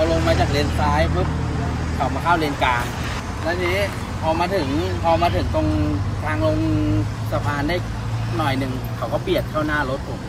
ลงมาจากเลนซ้ายปุ๊บเขามาเข้าเลนกลางแล้วนี้พอมาถึงตรงทางลงสะพานได้หน่อยหนึ่งเขาก็เบียดเข้าหน้ารถผม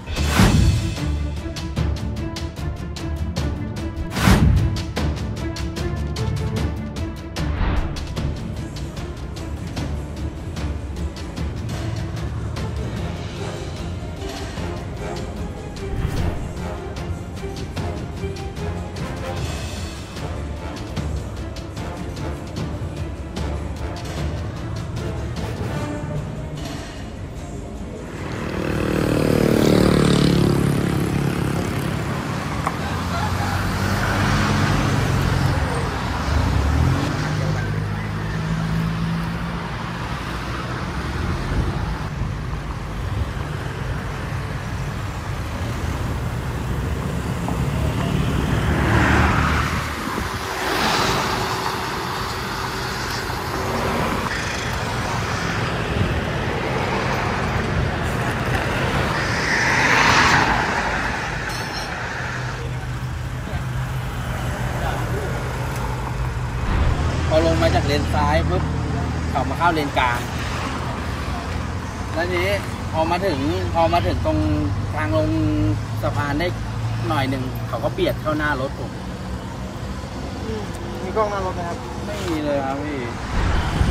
พอลงมาจากเลนซ้ายปุ๊บเขามาเข้าเลนกลางแล้วนี้พอมาถึงตรงทางลงสะพานได้หน่อยหนึ่งเขาก็เบียดเข้าหน้ารถผมมีกล้องหน้ารถไหมครับไม่มีเลยครับพี่